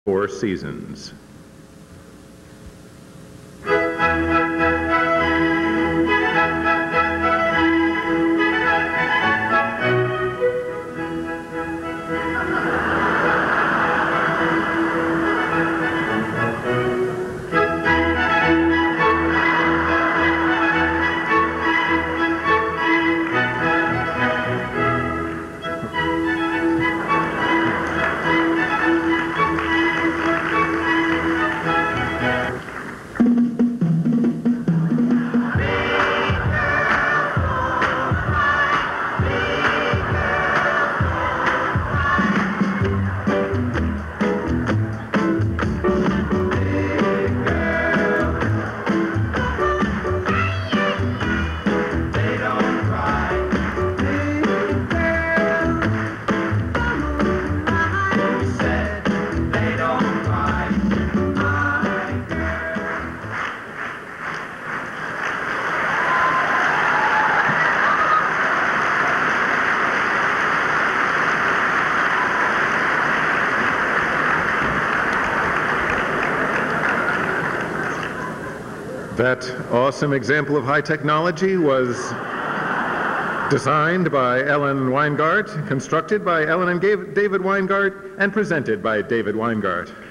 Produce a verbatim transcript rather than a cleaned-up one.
Four Seasons. That awesome example of high technology was designed by Ellen Weingart, constructed by Ellen and David Weingart, and presented by David Weingart.